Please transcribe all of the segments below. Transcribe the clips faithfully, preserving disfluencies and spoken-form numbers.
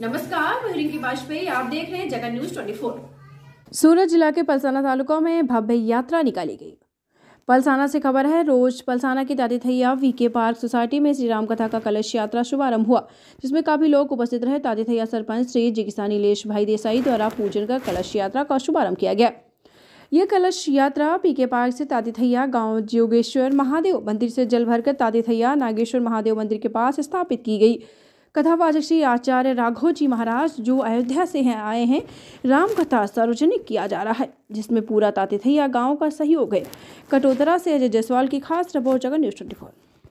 नमस्कार, मैं रिंकी वाजपेयी, आप देख रहे हैं जगन न्यूज चौबीस। सूरत जिला के पलसाना तालुका में भव्य यात्रा निकाली गई। पलसाना से खबर है, रोज पलसाना की तातीथैया वीके पार्क सोसाइटी में श्री राम कथा का कलश यात्रा शुभारंभ हुआ, जिसमें काफी लोग उपस्थित रहे। तातीथैया सरपंच श्री जिगिसानी लेश भाई देसाई द्वारा पूजन कर कलश यात्रा का शुभारंभ किया गया। यह कलश यात्रा पीके पार्क से तातीथैया गांव जोगेश्वर महादेव मंदिर से जल भरकर तातीथैया नागेश्वर महादेव मंदिर के पास स्थापित की गई। कथावाचक श्री आचार्य राघव जी महाराज जो अयोध्या से हैं आए हैं। राम कथा सार्वजनिक किया जा रहा है, जिसमें पूरा तातीथैया गांव का सहयोग है। कटोदरा से अजय जायसवाल की खास रिपोर्ट, जगन न्यूज चौबीस।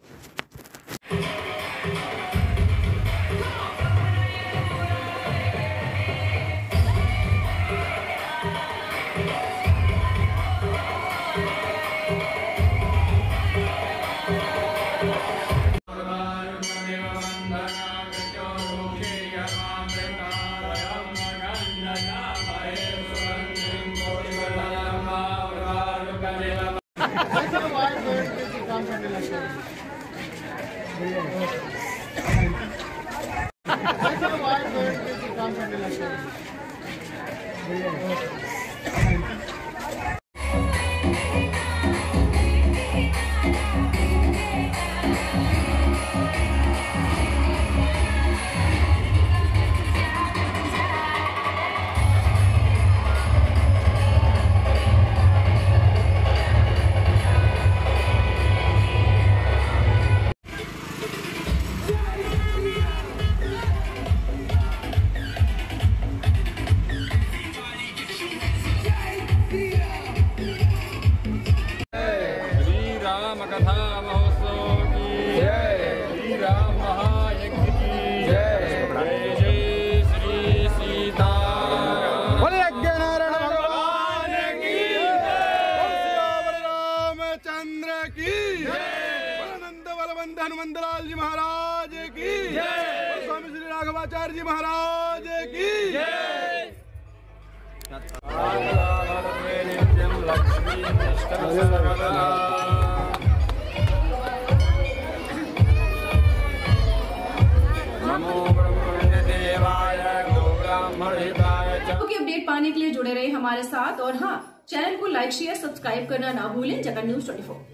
कथा महोत्सव की जय, श्री राम महायज्ञ की जय, जय जय श्री सीता बोले यज्ञ नारायण भगवान की जय, रामचंद्र की जय, नंद बलवंत हनुमंत लाल जी महाराज की जय, स्वामी श्री राघवाचार्य जी महाराज की जय। की अपडेट पाने के लिए जुड़े रहे हमारे साथ, और हाँ, चैनल को लाइक शेयर सब्सक्राइब करना ना भूलें। जगन न्यूज चौबीस।